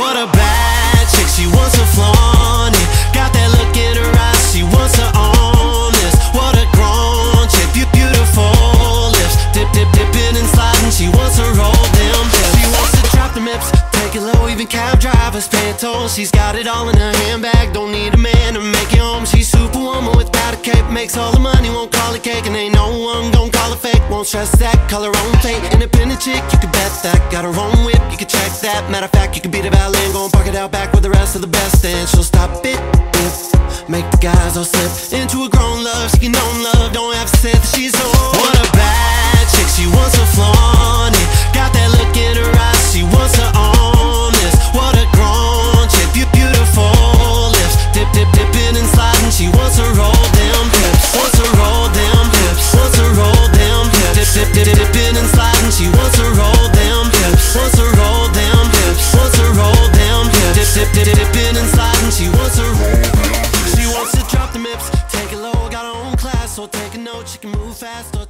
What a bad chick, she wants to flaunt it. Got that look in her eyes, she wants to own this. What a grown chick, beautiful lips. Dip, dip, dipping and sliding, she wants to roll them hips. She wants to drop them hips, take it low, even cab drivers pay tolls. She's got it all in her handbag, don't need a man to make it home. She's superwoman without a cape, makes all the money, won't call it cake. And ain't no one gon' call it fake, won't stress that, call her own fate. Independent chick, you can bet that, got her own whip, you can check that. Matter of fact, you can beat a valet and go and park it out back with the rest of the best. And she'll stop it, make the guys all slip into a grown love. She can own love, don't have to say that she's on. What a bad chick, she wants to flaunt it. Got that look in her eyes, she wants to own this. What a grown chick, beautiful lips. Dip, dip, dipping and sliding, she wants to roll them hips. Wants to roll them hips, wants to roll them hips. Dip, dip, dip, dipping and sliding, she wants to roll them hips. Wants to roll them hips, wants to roll them hips. Dip, dip, dip, dipping and sliding, she wants to roll them. She wants to drop the hips, take it low, got her own class. So take a note, she can move fast or